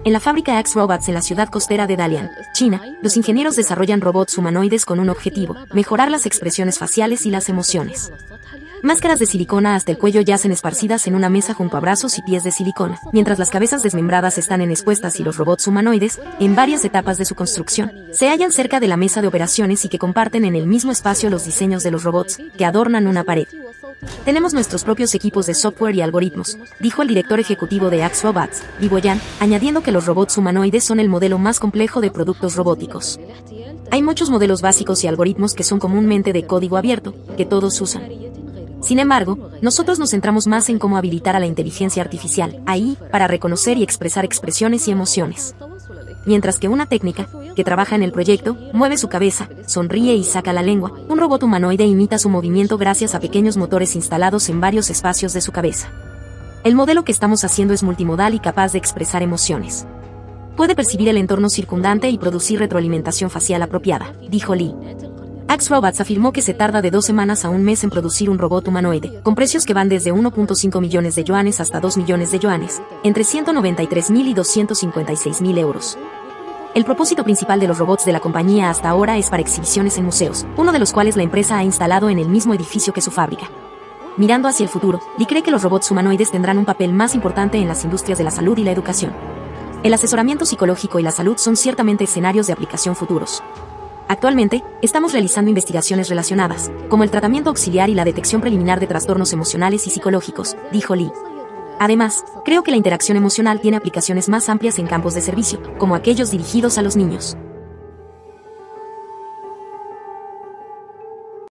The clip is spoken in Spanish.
En la fábrica Axe Robots en la ciudad costera de Dalian, China, los ingenieros desarrollan robots humanoides con un objetivo: mejorar las expresiones faciales y las emociones. Máscaras de silicona hasta el cuello yacen esparcidas en una mesa junto a brazos y pies de silicona, mientras las cabezas desmembradas están expuestas y los robots humanoides, en varias etapas de su construcción, se hallan cerca de la mesa de operaciones y que comparten en el mismo espacio los diseños de los robots, que adornan una pared. Tenemos nuestros propios equipos de software y algoritmos, dijo el director ejecutivo de Axe Robots, Li Boyan, añadiendo que los robots humanoides son el modelo más complejo de productos robóticos. Hay muchos modelos básicos y algoritmos que son comúnmente de código abierto, que todos usan. Sin embargo, nosotros nos centramos más en cómo habilitar a la inteligencia artificial, AI, para reconocer y expresar expresiones y emociones. Mientras que una técnica, que trabaja en el proyecto, mueve su cabeza, sonríe y saca la lengua, un robot humanoide imita su movimiento gracias a pequeños motores instalados en varios espacios de su cabeza. El modelo que estamos haciendo es multimodal y capaz de expresar emociones. Puede percibir el entorno circundante y producir retroalimentación facial apropiada, dijo Lee. Axe Robots afirmó que se tarda de 2 semanas a un mes en producir un robot humanoide, con precios que van desde 1.5 millones de yuanes hasta 2 millones de yuanes, entre 193.000 y 256.000 euros. El propósito principal de los robots de la compañía hasta ahora es para exhibiciones en museos, uno de los cuales la empresa ha instalado en el mismo edificio que su fábrica. Mirando hacia el futuro, Lee cree que los robots humanoides tendrán un papel más importante en las industrias de la salud y la educación. El asesoramiento psicológico y la salud son ciertamente escenarios de aplicación futuros. Actualmente, estamos realizando investigaciones relacionadas, como el tratamiento auxiliar y la detección preliminar de trastornos emocionales y psicológicos, dijo Lee. Además, creo que la interacción emocional tiene aplicaciones más amplias en campos de servicio, como aquellos dirigidos a los niños.